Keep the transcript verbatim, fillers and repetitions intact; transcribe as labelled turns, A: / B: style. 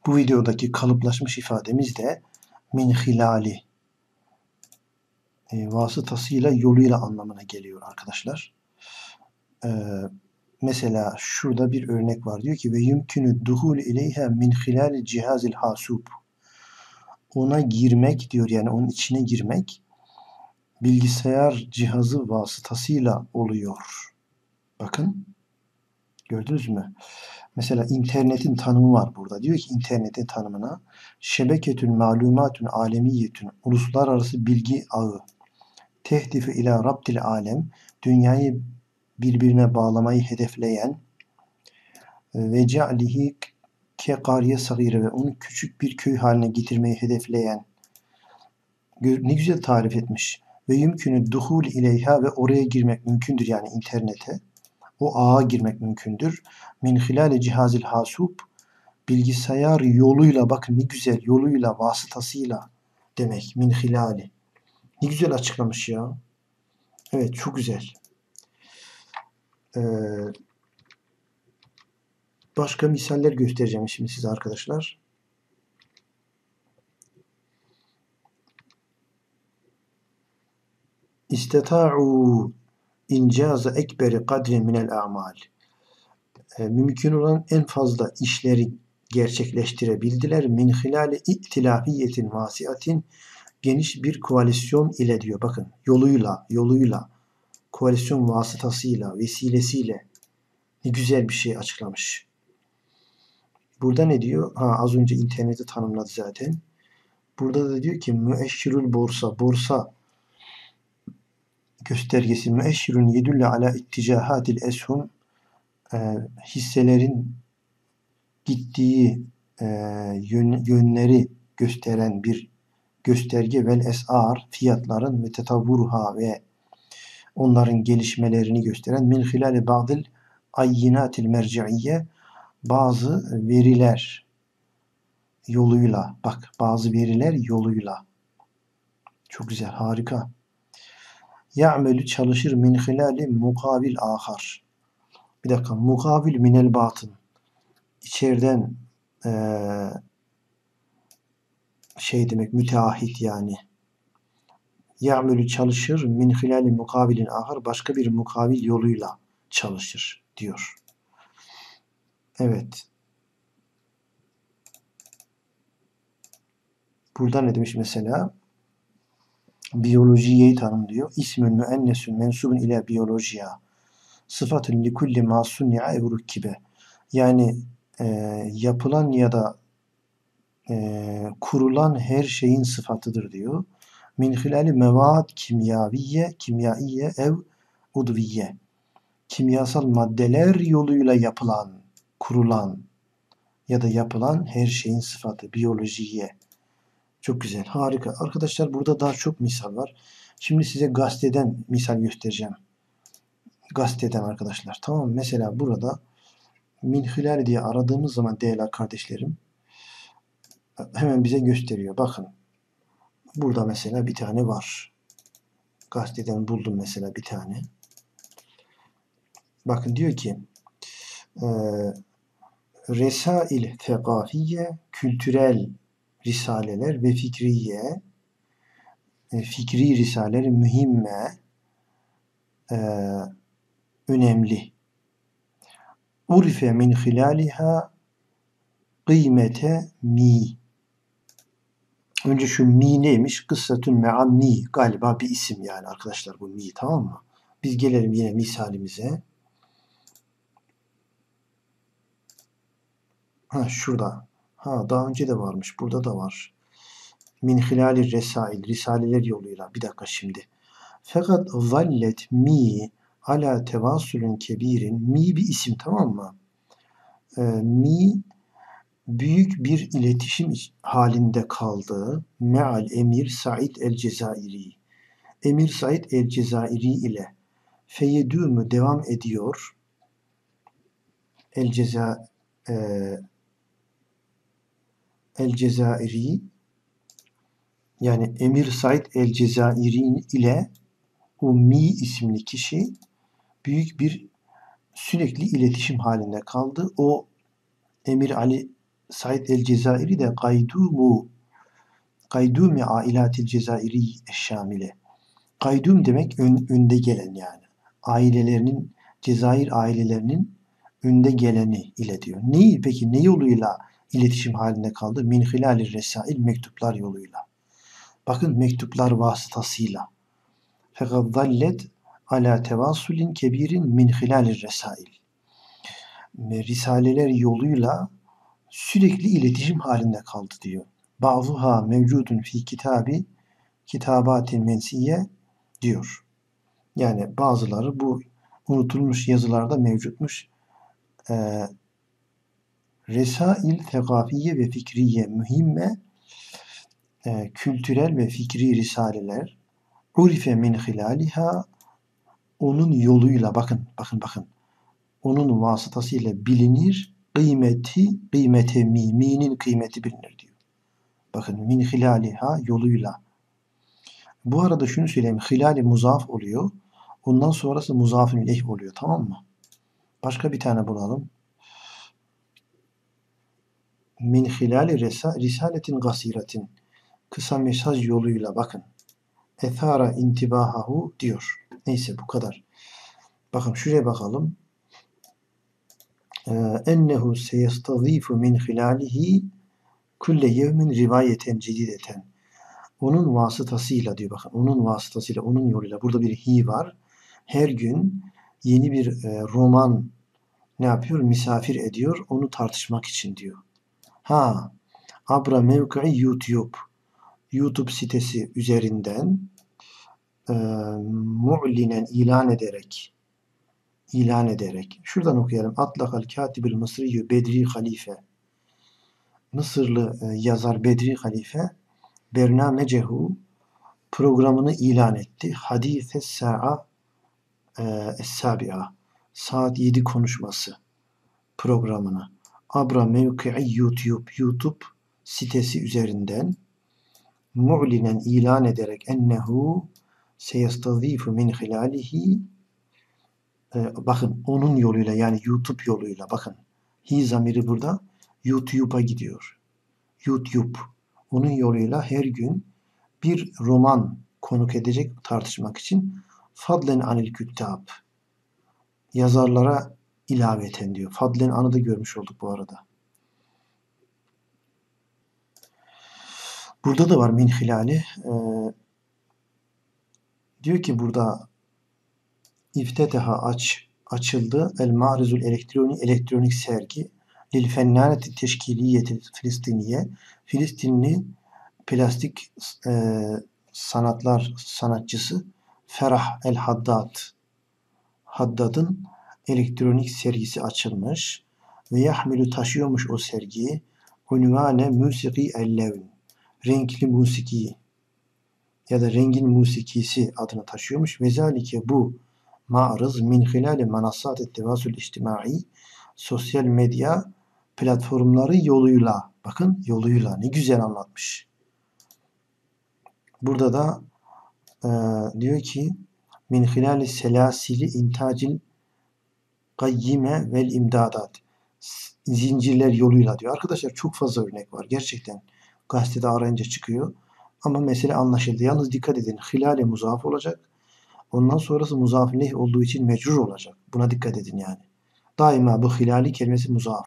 A: Bu videodaki kalıplaşmış ifademiz de min hilali e, vasıtasıyla, yoluyla anlamına geliyor arkadaşlar. E, mesela şurada bir örnek var. Diyor ki ve yumkünü duhul ileyha min hilali cihazil hasub. Ona girmek diyor, yani onun içine girmek bilgisayar cihazı vasıtasıyla oluyor. Bakın, gördünüz mü? Mesela internetin tanımı var burada. Diyor ki internetin tanımına şebeketün malumatun alemiyetün, uluslararası bilgi ağı, tehdifi ila rabtil alem, dünyayı birbirine bağlamayı hedefleyen ve ce'lihi ke kariye sagire, ve onu küçük bir köy haline getirmeyi hedefleyen. Ne güzel tarif etmiş. Ve yümkünü duhul ileyha, ve oraya girmek mümkündür, yani internete. O ağa girmek mümkündür. Min hilali cihazil hasub, bilgisayar yoluyla, bakın ne güzel, yoluyla, vasıtasıyla demek. Min hilali. Ne güzel açıklamış ya. Evet, çok güzel. Ee, başka misaller göstereceğim şimdi size arkadaşlar. İsteta'u incaza ekberi kadrin minel a'mal. Ee, mümkün olan en fazla işleri gerçekleştirebildiler. Min hilali ittilahiyetin vasiatin, geniş bir koalisyon ile diyor. Bakın, yoluyla, yoluyla, koalisyon vasıtasıyla, vesilesiyle. Ne güzel bir şey açıklamış. Burada ne diyor? Ha, az önce interneti tanımladı zaten. Burada da diyor ki müeşşirül borsa, borsa göstergesi, müeşşirün yedülle ala itticahatil eshum, e, hisselerin gittiği e, yön, yönleri gösteren bir gösterge, vel es'ar, fiyatların, ve tetavvurha, ve onların gelişmelerini gösteren, min hilali ba'dil ayyinatil merci'iyye, bazı veriler yoluyla, bak, bazı veriler yoluyla. Çok güzel, harika. Ya'melü, çalışır, min hilali mukabil ahar. Bir dakika, mukabil minel batın, içeriden ee, şey demek, müteahhit yani. Ya'melü, çalışır, min hilali mukabilin ahar, başka bir mukabil yoluyla çalışır diyor. Evet. Burada ne demiş mesela? Biyolojiyi tanımlıyor. İsmün müennesün mensubun ile biyolojiya. Sıfatın li kulli ma sunni'a ev rukkibe. Yani e, yapılan ya da e, kurulan her şeyin sıfatıdır diyor. Min hilali mevad kimyaviye, kimyaiye ev udviye. Kimyasal maddeler yoluyla yapılan, kurulan ya da yapılan her şeyin sıfatı, biyolojiye. Çok güzel, harika. Arkadaşlar, burada daha çok misal var. Şimdi size gazeteden misal göstereceğim. Gazeteden arkadaşlar. Tamam mı? Mesela burada min hilal diye aradığımız zaman değerli kardeşlerim, hemen bize gösteriyor. Bakın. Burada mesela bir tane var. Gazeteden buldum mesela bir tane. Bakın, diyor ki e, Resail fekafiye, kültürel risaleler, ve fikriye, e, fikri risaleler, mühimme, e, önemli. Urife min hilaliha kıymete mi. Önce şu mi neymiş? Kıssatun me'a mi. Galiba bir isim yani arkadaşlar, bu mi, tamam mı? Biz gelelim yine misalimize. Ha, şurada. Ha, daha önce de varmış. Burada da var. Min hilali resail. Risaleler yoluyla. Bir dakika şimdi. Fakat zallet mi ala tevasulün kebirin. Mi bir isim, tamam mı? Ee, mi büyük bir iletişim halinde kaldı. Meal Emir Said el-Cezairi. Emir Said el-Cezairi ile feyedûmü, devam ediyor. El-Ceza e, El-Cezairi, yani Emir Said el-Cezairi ile Ummi isimli kişi büyük bir sürekli iletişim halinde kaldı. O Emir Ali Said el-Cezayiri de Qaydumu Kaydumi ailatil Cezayiri eşşamile. Kaydum demek ön, önde gelen yani. Ailelerinin, Cezayir ailelerinin önde geleni ile diyor. Neyi peki ne yoluyla iletişim halinde kaldı? Min hilalir resail, mektuplar yoluyla. Bakın mektuplar vasıtasıyla. Fakat zallet ala tevasulin kebirin min hilalir resail. Risaleler yoluyla sürekli iletişim halinde kaldı diyor. Bazıha mevcudun fi kitabi kitabatin mensiye diyor. Yani bazıları bu unutulmuş yazılarda mevcutmuş. Ee, Resail tegafiye ve fikriye mühimme e, kültürel ve fikri risaleler urife min hilaliha onun yoluyla bakın bakın bakın onun vasıtasıyla bilinir kıymeti kıymete mi mi'nin kıymeti bilinir diyor. Bakın min hilaliha yoluyla. Bu arada şunu söyleyeyim. Hilali muzaf oluyor. Ondan sonrası muzafın ileyh oluyor. Tamam mı? Başka bir tane bulalım. Min hilali resa, risaletin gasiretin. Kısa mesaj yoluyla bakın. Ethara intibahahu diyor. Neyse bu kadar. Bakın şuraya bakalım. Ennehu seyestazifu min hilalihi kulle yevmin rivayeten cidideten. Onun vasıtasıyla diyor bakın. Onun vasıtasıyla, onun yoluyla. Burada bir hi var. Her gün yeni bir e, roman ne yapıyor? Misafir ediyor. Onu tartışmak için diyor. Ha, abra mevki'i YouTube. YouTube sitesi üzerinden e, mu'linen ilan ederek ilan ederek. Şuradan okuyalım. Atlakal katibil Mısriyyü Bedri Halife. Mısırlı e, yazar Bedri Halife bernamecehu programını ilan etti. Hadise sa'a e, es-sabi'a. Saat yedi konuşması programını. Abra mevki'i YouTube. YouTube sitesi üzerinden mu'linen ilan ederek ennehu seyestazifu min hilalihi e, bakın onun yoluyla yani YouTube yoluyla bakın. Hi zamiri burada YouTube'a gidiyor. YouTube onun yoluyla her gün bir roman konuk edecek tartışmak için fadlen anil küttab yazarlara ilaveten diyor. Fadlen anı da görmüş olduk bu arada. Burada da var min hilali. Ee, diyor ki burada İfteteha aç açıldı. El Ma'rizul elektronik elektronik sergi lil fennaneti teşkiliyeti Filistiniye Filistinli plastik e, sanatlar sanatçısı Ferah El Haddad Haddad'ın elektronik sergisi açılmış ve yahmilu taşıyormuş o sergiyi unvane musiki el-levn renkli musiki ya da rengin musikisi adını taşıyormuş. Vezalike bu ma'rız min hilali manassat-ı tevasul içtimai sosyal medya platformları yoluyla bakın yoluyla ne güzel anlatmış. Burada da e, diyor ki min hilali selasili intacil gayyime vel imdadat zincirler yoluyla diyor. Arkadaşlar çok fazla örnek var. Gerçekten gazetede arayınca çıkıyor. Ama mesele anlaşıldı. Yalnız dikkat edin. Hilale muzaf olacak. Ondan sonrası muzaf-ı olduğu için mecrur olacak. Buna dikkat edin yani. Daima bu hilali kelimesi muzaf.